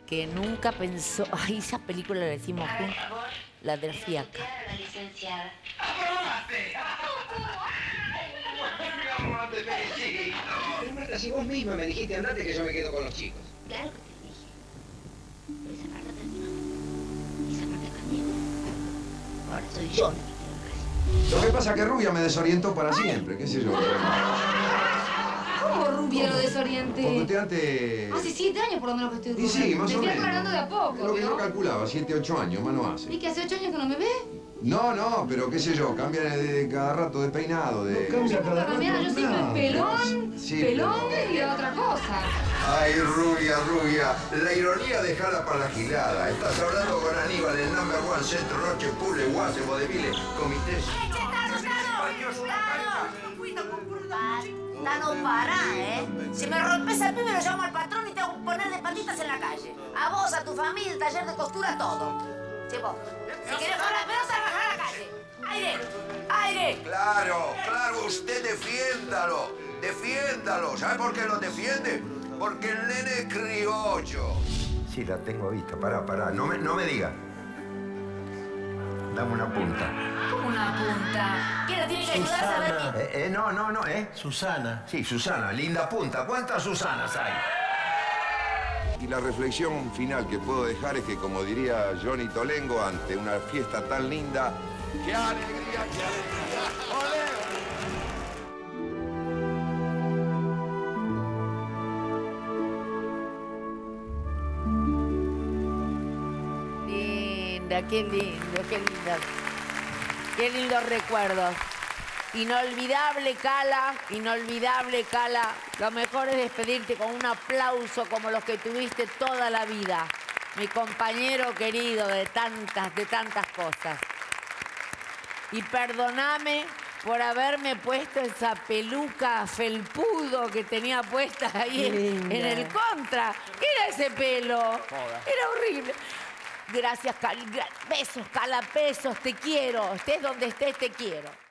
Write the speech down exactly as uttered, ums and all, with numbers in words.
que nunca pensó... Ay, esa película la decimos juntos, la del fiaca. La licenciada. ¡Aprobaste! ¡Te felicito! Pero Marta, si vos misma me dijiste andate que yo me quedo con los chicos. Claro que te dije. Pero esa parte terminó. Esa parte cambió. Ahora soy yo la que quiero el caso. Lo que pasa es que Rubia me desorientó para siempre, qué sé yo. ¿Cómo Rubia lo desorienté? Porque usted antes... Hace siete años por lo menos que estoy Y sí, más Te o estoy menos. aclarando de a poco, Lo que ¿no? yo calculaba, siete, ocho años, más no hace. ¿Y que hace ocho años que no me ve? No, no, pero qué sé yo, cambia de cada rato de peinado, de... No cambia cada rato. Yo siempre nada. pelón, Sí, pelón pero- y otra cosa. Ay, Rubia, Rubia, la ironía dejala para la gilada. Estás hablando con Aníbal, el number one, centro, noche, pule, guase, vodevile, comités. Tano, pará, ¿eh? Si me rompes al pibe, lo llamo al patrón y te hago poner de patitas en la calle. A vos, a tu familia, el taller de costura, todo. Sí, vos. Si querés con la pelota, bajar a la calle. ¡Aire! ¡Aire! Claro, claro, usted defiéndalo, defiéndalo. ¿Sabe por qué lo defiende? Porque el nene es criollo. Sí, la tengo vista. Pará, pará. No me, no me diga. Dame una punta. Como una punta. ¿Quién la tiene que ayudar a saber quién? Eh, eh, no, no, no, ¿eh? Susana. Sí, Susana, linda punta. ¿Cuántas Susanas hay? Y la reflexión final que puedo dejar es que, como diría Johnny Tolengo, ante una fiesta tan linda, ¡qué alegría, qué alegría! ¡Olé! Linda, qué lindo, qué lindo. Qué lindos recuerdos. Inolvidable, Cala, inolvidable, Cala. Lo mejor es despedirte con un aplauso como los que tuviste toda la vida. Mi compañero querido de tantas, de tantas cosas. Y perdóname por haberme puesto esa peluca felpudo que tenía puesta ahí en, en el contra. ¿Qué era ese pelo? Era horrible. Gracias, Cala. Besos, Cala, besos. Te quiero. Estés donde estés, te quiero.